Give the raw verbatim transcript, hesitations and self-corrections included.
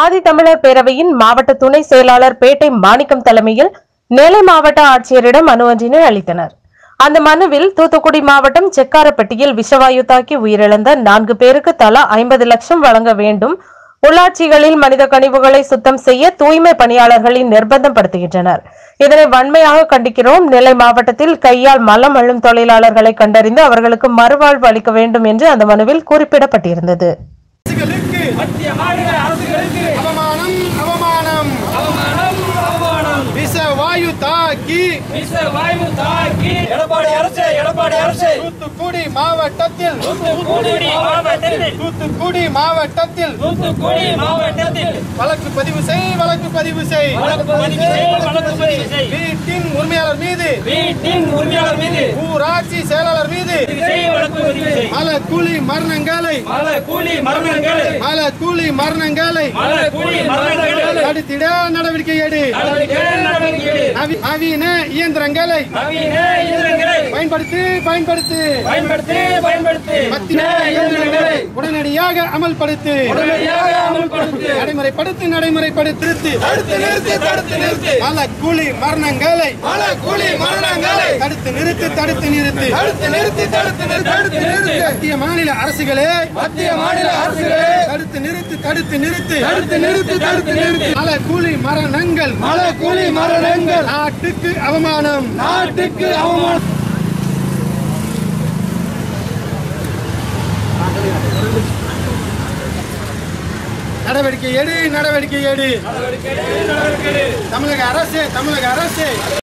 ஆதித்தமிழர் பேரவையின் மாவட்ட துணை செயலாளர் பேட்டை மாணிக்கம் தலைமையில் நெல்லை மாவட்ட ஆட்சியரிடம் மனு ஒன்றினை அளித்தனர். அந்த மனுவில் தூத்துக்குடி மாவட்டம் செக்காரப்பட்டியில் விஷவாயு தாக்கி உயிரிழந்த நான்கு பேருக்கு தலா ஐம்பது லட்சம் வழங்க வேண்டும், உள்ளாட்சிகளில் மனித கழிவுகளை சுத்தம் செய்ய தூய்மை பணியாளர்களின் நிர்பந்தம் படுத்துகின்றனர். இதனை வன்மையாக கண்டிக்கிறோம். நெல்லை மாவட்டத்தில் கையால் மலம் அள்ளும் தொழிலாளர்களை கண்டறிந்து அவர்களுக்கு மறுவாழ்வு அளிக்க வேண்டும் என்று அந்த மனுவில் குறிப்பிடப்பட்டிருந்தது. விஷவாயு தாக்கி விஷவாயு தாக்கி எடப்பாடி அரசு எடப்பாடி அரசு தூத்துக்குடி மாவட்டத்தில் தூத்துக்குடி மாவட்டத்தில் தூத்துக்குடி மாவட்டத்தில் தூத்துக்குடி மாவட்டத்தில் வழக்கு பதிவு செய் வழக்கு பதிவு செய் வழக்கு பதிவு செய் வழக்கு பதிவு செய் வீட்டின் உரிமையாளர் மீது வீட்டின் உரிமையாளர் மீது ஊராட்சி செயலாளர் மீது வழக்கு பதிவு செய் மல கூலி மரணங்களை மல கூலி மரணங்களை மல கூலி மரணங்களை மல கூலி மரணங்களை தடுத்திட நடவடிக்கை எடு நவீன இயந்திரங்களை பயன்படுத்தி பயன்படுத்தி பயன்படுத்தி பயன்படுத்தி மத்திய இயந்திரங்களை உடனடியாக அமல்படுத்து உடனடியாக அமல்படுத்து நடைமுறைப்படுத்தி நடைமுறைப்படுத்தி தடுத்து நிறுத்தி தடுத்து நிறுத்தி மல கூலி மரணங்களை மல கூலி மரணங்களை தடுத்து நிறுத்தி தடுத்து நிறுத்தி தடுத்து நிறுத்தி தடுத்து தடுத்து நிறுத்தி மத்திய மாநில அரசுகளே மத்திய மாநில அரசுகளே தடுத்து நிறுத்தி தடுத்து நிறுத்தி தடுத்து நிறுத்தி தடுத்து நிறுத்தி மல கூலி மரணங்கள் மல கூலி மரணங்கள் நாட்டுக்கு அவமானம் நாட்டுக்கு அவமானம். நடவடிக்கை எடு நடவடிக்கை எடு தமிழக அரசு தமிழக அரசு